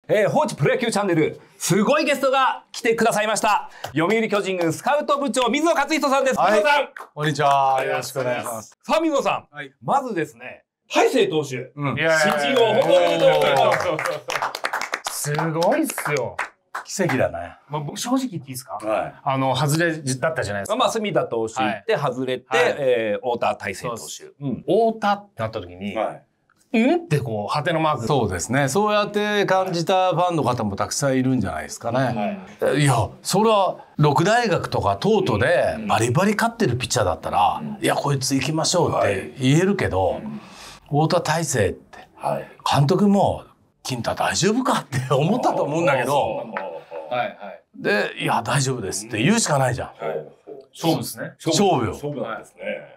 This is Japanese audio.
放置プロ野球チャンネル、すごいゲストが来てくださいました。読売巨人軍スカウト部長、水野勝人さんです。 はい、 水野さん。 こんにちは。よろしくお願いします。 さあ、水野さん。 はい、 まずですね、大勢投手。 うん。 新人王、本当におめでとうございます。 すごいっすよ。 奇跡だね。 まあ、僕正直言っていいですか？ はい。 外れだったじゃないですか。 まあ、隅田投手行って、外れて、太田大勢投手。 太田ってなった時に、 はい。 ってこう、ハテのマーク。 そうですね。そうやって感じたファンの方もたくさんいるんじゃないですかね。いや、それは六大学とか東都でバリバリ勝ってるピッチャーだったら、いや、こいつ行きましょうって言えるけど、太田大勢って、監督も、金太大丈夫かって思ったと思うんだけど、で、いや、大丈夫ですって言うしかないじゃん。 勝負ですね。 勝負よ。 勝負なんですね。